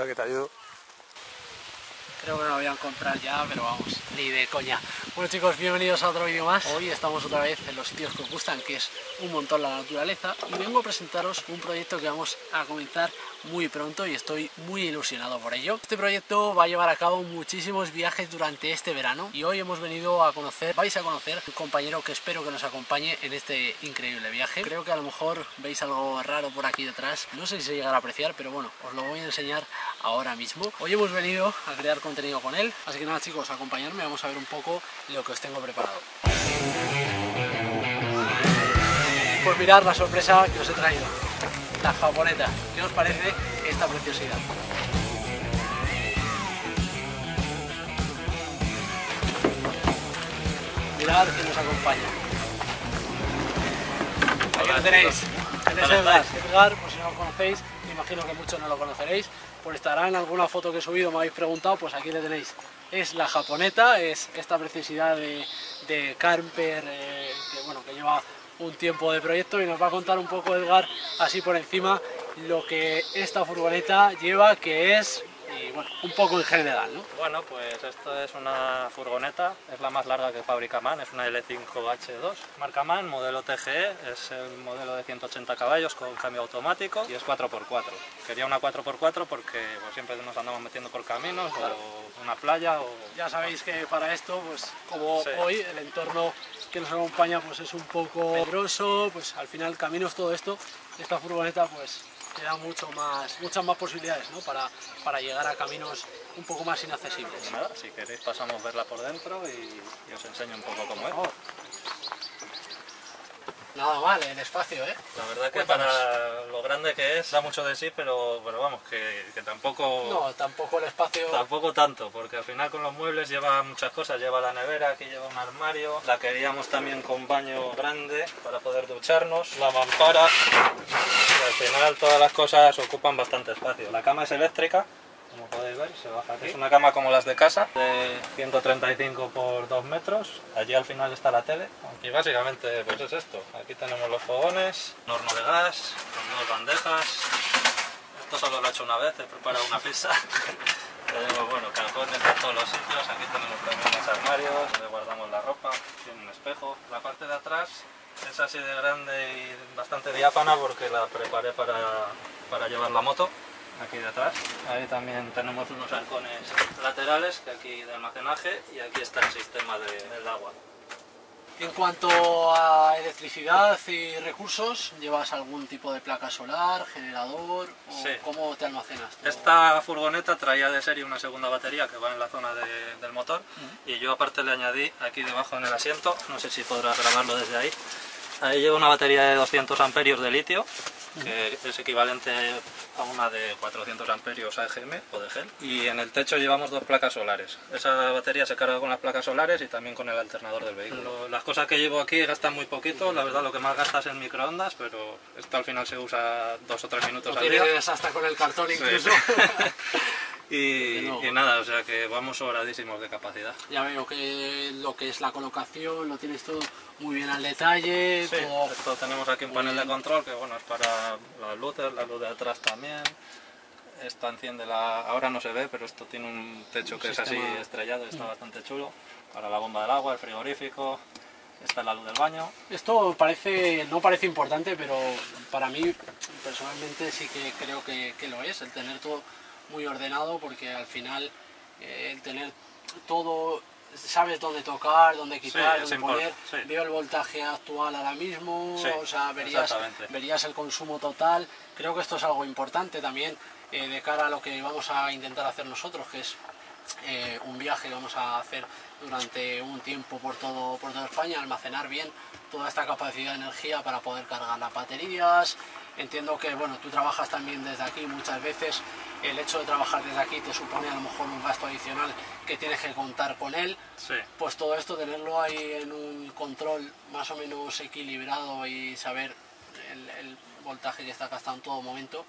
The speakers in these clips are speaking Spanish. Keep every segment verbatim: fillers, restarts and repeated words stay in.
Espera que te ayudo. Creo que me lo voy a comprar ya, pero vamos, ni de coña. Bueno chicos, bienvenidos a otro vídeo más. Hoy estamos otra vez en los sitios que os gustan, que es un montón la naturaleza, y vengo a presentaros un proyecto que vamos a comenzar muy pronto y estoy muy ilusionado por ello. Este proyecto va a llevar a cabo muchísimos viajes durante este verano y hoy hemos venido a conocer, vais a conocer un compañero que espero que nos acompañe en este increíble viaje. Creo que a lo mejor veis algo raro por aquí detrás, no sé si se llegará a apreciar, pero bueno, os lo voy a enseñar ahora mismo. Hoy hemos venido a crear contenido con él, así que nada chicos, acompañadme, vamos a ver un poco lo que os tengo preparado. Pues mirad la sorpresa que os he traído, la japoneta. ¿Qué os parece esta preciosidad? Mirad que nos acompaña. Aquí lo tenéis. Este es Edgar. Edgar, por si no lo conocéis, me imagino que muchos no lo conoceréis. Por estará en alguna foto que he subido, me habéis preguntado, pues aquí le tenéis. Es la japoneta, es esta preciosidad de, de camper eh, que, bueno, que lleva un tiempo de proyecto y nos va a contar un poco Edgar, así por encima, lo que esta furgoneta lleva, que es, y bueno, un poco en general, ¿no? Bueno, pues esto es una furgoneta, es la más larga que fabrica MAN, es una L cinco H dos, marca MAN, modelo T G E, es el modelo de ciento ochenta caballos con cambio automático y es cuatro por cuatro. Quería una cuatro por cuatro porque pues, siempre nos andamos metiendo por caminos, claro, o una playa o... Ya sabéis que para esto, pues como sí, hoy, el entorno que nos acompaña pues es un poco pedroso, pues al final caminos, todo esto, esta furgoneta pues te da mucho más, muchas más posibilidades, ¿no? para, para llegar a caminos un poco más inaccesibles. Nada, si queréis pasamos a verla por dentro y, y os enseño un poco cómo es. Oh. Nada mal el espacio, ¿eh? La verdad que Cuéntanos. Para lo grande que es, da mucho de sí, pero, pero vamos, que, que tampoco... No, tampoco el espacio... Tampoco tanto, porque al final con los muebles lleva muchas cosas, lleva la nevera, aquí lleva un armario, la queríamos también con baño grande para poder ducharnos, la mampara, y al final todas las cosas ocupan bastante espacio. La cama es eléctrica, como podéis ver, se baja aquí. Es una cama como las de casa, de ciento treinta y cinco por dos metros. Allí al final está la tele. Y básicamente pues es esto. Aquí tenemos los fogones, un horno de gas, con dos bandejas. Esto solo lo he hecho una vez, he preparado una pizza. Tenemos, bueno, cajones por todos los sitios. Aquí tenemos también los armarios, donde guardamos la ropa. Tiene un espejo. La parte de atrás es así de grande y bastante diáfana porque la preparé para, para llevar la moto. Aquí detrás, ahí también tenemos unos arcones laterales que aquí de almacenaje y aquí está el sistema de, del agua. En cuanto a electricidad y recursos, ¿llevas algún tipo de placa solar, generador o sí. ¿Cómo te almacenas todo? Esta furgoneta traía de serie una segunda batería que va en la zona de, del motor uh-huh. Y yo aparte le añadí aquí debajo en el asiento, no sé si podrás grabarlo desde ahí, ahí lleva una batería de doscientos amperios de litio, que es equivalente a una de cuatrocientos amperios A G M o de gel, y en el techo llevamos dos placas solares. Esa batería se carga con las placas solares y también con el alternador del vehículo. Las cosas que llevo aquí gastan muy poquito, la verdad lo que más gasta es el microondas, pero esto al final se usa dos o tres minutos al día. Tienes hasta con el cartón incluso. Sí. Y, y nada, o sea que vamos sobradísimos de capacidad. Ya veo que lo que es la colocación lo tienes todo muy bien al detalle. Sí, todo... esto tenemos aquí un panel bien de control que bueno es para las luces, la luz de atrás también. Esta enciende la... ahora no se ve, pero esto tiene un techo que un es sistema... así estrellado y está mm. bastante chulo. Para la bomba del agua, el frigorífico. Esta es la luz del baño. Esto parece, no parece importante, pero para mí personalmente sí que creo que, que lo es, el tener todo muy ordenado, porque al final eh, el tener todo, sabes dónde tocar, dónde quitar, sí, dónde poner, sí. Veo el voltaje actual ahora mismo, sí, o sea, verías, verías el consumo total. Creo que esto es algo importante también eh, de cara a lo que vamos a intentar hacer nosotros, que es eh, un viaje que vamos a hacer durante un tiempo por todo, por toda España, almacenar bien toda esta capacidad de energía para poder cargar las baterías. Entiendo que bueno, tú trabajas también desde aquí, muchas veces el hecho de trabajar desde aquí te supone a lo mejor un gasto adicional que tienes que contar con él, sí. Pues todo esto tenerlo ahí en un control más o menos equilibrado y saber el, el voltaje que está gastando en todo momento,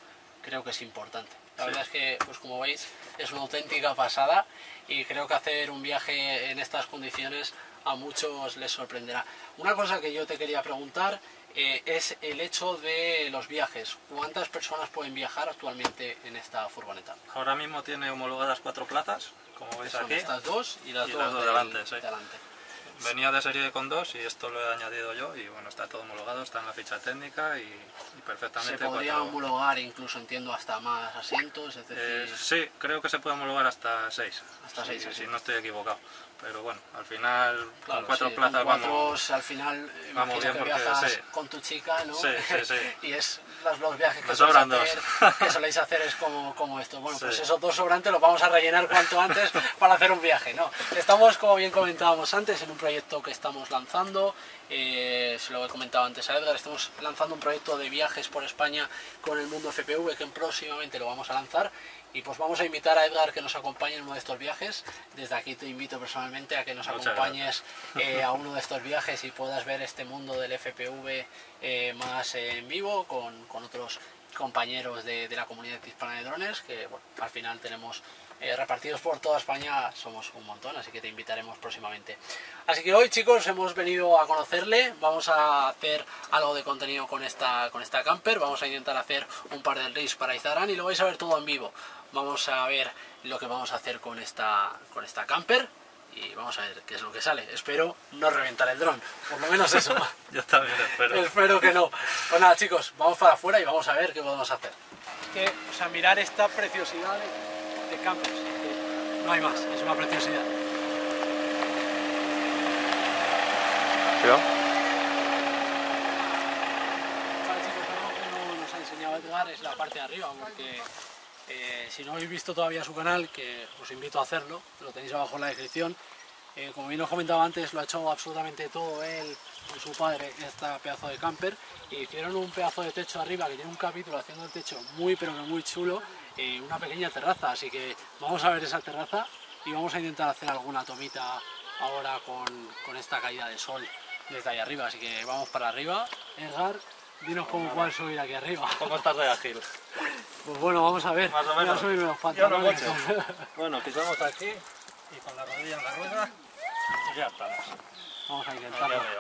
creo que es importante. La Sí. verdad es que, pues como veis, es una auténtica pasada y creo que hacer un viaje en estas condiciones a muchos les sorprenderá. Una cosa que yo te quería preguntar eh, es el hecho de los viajes. ¿Cuántas personas pueden viajar actualmente en esta furgoneta? Ahora mismo tiene homologadas cuatro plazas, como veis Son aquí. estas dos y las Y dos, las dos del- delante, sí. delante. Venía de serie con dos y esto lo he añadido yo y bueno, está todo homologado, está en la ficha técnica y, y perfectamente. Se podría cuatro- homologar incluso, entiendo, hasta más asientos, es decir... Eh, sí, creo que se puede homologar hasta seis. Hasta seis, si, sí. si no estoy equivocado. Pero bueno, al final Claro, con cuatro sí, plazas con cuatro, vamos. al final, eh, vamos imagino bien que porque, viajas sí. con tu chica, ¿no? Sí, sí, sí. Y es los, los viajes que Me soléis, sobran hacer, dos. que soléis hacer es como, como esto. Bueno, Sí. pues esos dos sobrantes los vamos a rellenar cuanto antes para hacer un viaje, ¿no? Estamos, como bien comentábamos antes, en un proyecto que estamos lanzando. Eh, se lo he comentado antes a Edgar, estamos lanzando un proyecto de viajes por España con el Mundo F P V que próximamente lo vamos a lanzar. Y pues vamos a invitar a Edgar que nos acompañe en uno de estos viajes. Desde aquí te invito personalmente a que nos Muchas acompañes eh, a uno de estos viajes y puedas ver este mundo del F P V eh, más eh, en vivo con, con otros compañeros de, de la comunidad hispana de drones que bueno, al final tenemos eh, repartidos por toda España, somos un montón, así que te invitaremos próximamente. Así que hoy, chicos, hemos venido a conocerle, vamos a hacer algo de contenido con esta, con esta camper, vamos a intentar hacer un par de reels para Instagram y lo vais a ver todo en vivo. Vamos a ver lo que vamos a hacer con esta, con esta camper y vamos a ver qué es lo que sale. Espero no reventar el dron, por lo menos eso. Yo también espero. Espero que no. Pues nada, chicos, vamos para afuera y vamos a ver qué podemos hacer. Es que, o sea, mirar esta preciosidad de, de campers. No hay más, es una preciosidad. Cuidado. Vale, chicos, algo que no nos ha enseñado Edgar es la parte de arriba, porque eh, si no habéis visto todavía su canal, que os invito a hacerlo, lo tenéis abajo en la descripción. Eh, como bien os comentaba antes, lo ha hecho absolutamente todo él con su padre, esta pedazo de camper, y hicieron un pedazo de techo arriba que tiene un capítulo haciendo el techo muy pero que muy chulo, eh, una pequeña terraza, así que vamos a ver esa terraza y vamos a intentar hacer alguna tomita ahora con, con esta caída de sol desde ahí arriba, así que vamos para arriba. Edgar, dinos cómo cuál subir aquí arriba. ¿Cómo estás de ágil? Pues bueno, vamos a ver. Más o Voy a menos. subirme los Yo no pantalones. mucho. Bueno, pisamos aquí y con la rodilla en la rueda y ya estamos. Vamos a Aquí intentarlo. arriba.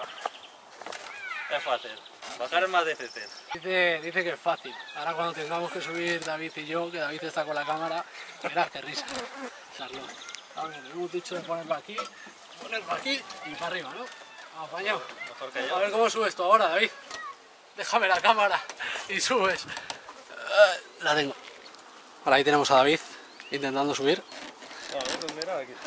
Es fácil. Bajar es más difícil. Dice, dice que es fácil. Ahora cuando tengamos que subir David y yo, que David está con la cámara, verás qué risa. Charlot. A ver, hemos dicho de ponerlo aquí, ponerlo aquí y para arriba, ¿no? Apañado. Mejor que A yo. ver cómo subes tú ahora, David. Déjame la cámara y subes. Eh, La tengo. Ahora ahí tenemos a David intentando subir. A ver, mira aquí.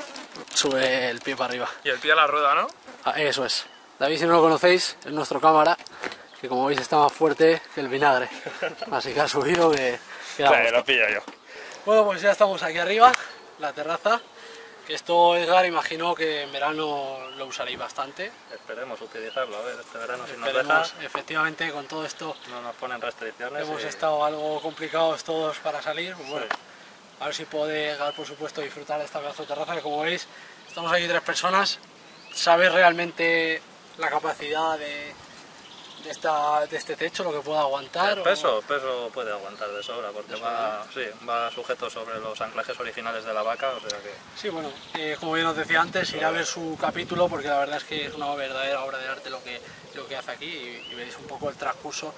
Sube el pie para arriba. Y el pie a la rueda, ¿no? Ah, eso es. David, si no lo conocéis, es nuestro cámara, que como veis está más fuerte que el vinagre. Así que ha subido que... que da gusto. lo pillo yo. Bueno, pues ya estamos aquí arriba, la terraza. Que esto, Edgar, imagino que en verano lo usaréis bastante. Esperemos utilizarlo, a ver, este verano si nos Esperemos, deja, efectivamente, con todo esto no nos ponen restricciones. hemos y- estado algo complicados todos para salir. Pues bueno, Sí. a ver si puede Edgar, por supuesto, disfrutar de esta pedazo de terraza, que como veis, estamos aquí tres personas. Sabes realmente la capacidad de, de, esta, de este techo, lo que pueda aguantar. El o- peso, peso puede aguantar de sobra porque De va, sí, va sujeto sobre los anclajes originales de la vaca, o sea que Sí, bueno, eh, como bien os decía antes, iré a ver su capítulo porque la verdad es que es una verdadera obra de arte lo que, lo que hace aquí y, y veréis un poco el transcurso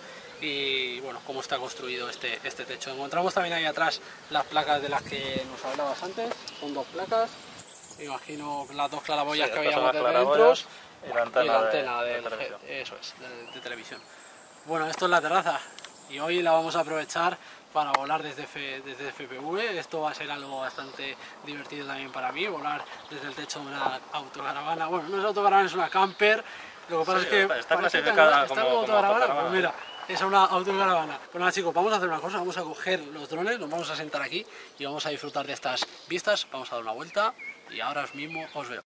y bueno, cómo está construido este, este techo. Encontramos también ahí atrás las placas de las que nos hablabas antes, son dos placas, me imagino las dos claraboyas Sí, que estas son habíamos las desde dentro claraboyas y la antena, y la de- antena de del- televisión. eso es, de, de televisión. Bueno, esto es la terraza y hoy la vamos a aprovechar para volar desde, F, desde F P V. Esto va a ser algo bastante divertido también para mí, volar desde el techo de una autocaravana. Bueno, no es autocaravana, es una camper. Lo que pasa Sí, es que está- está parece clasificada tan- está como- como como autocaravana. autocaravana. Pues mira, es una autocaravana. Pues nada, chicos, vamos a hacer una cosa, vamos a coger los drones, nos vamos a sentar aquí y vamos a disfrutar de estas vistas. Vamos a dar una vuelta y ahora mismo os veo.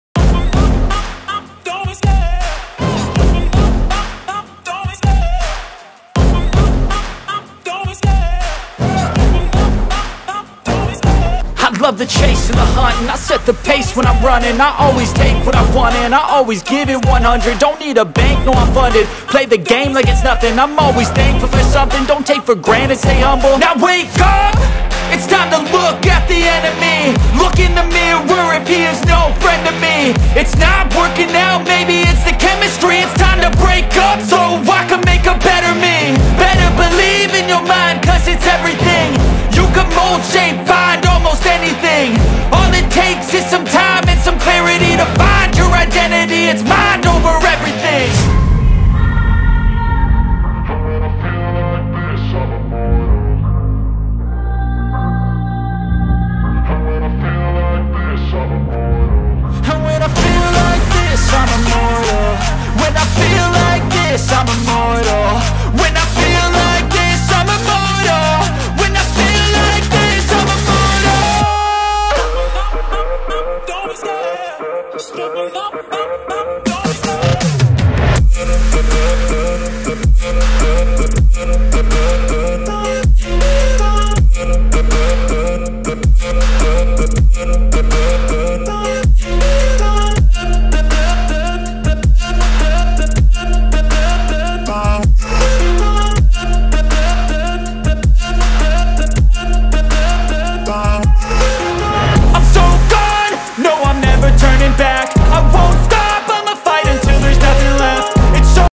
I love love the chase and the hunt, and I set the pace when I'm running. I always take what I want and I always give it one hundred. Don't need a bank, no I'm funded. Play the game like it's nothing. I'm always thankful for something. Don't take for granted, stay humble. Now wake up! It's time to look at the enemy.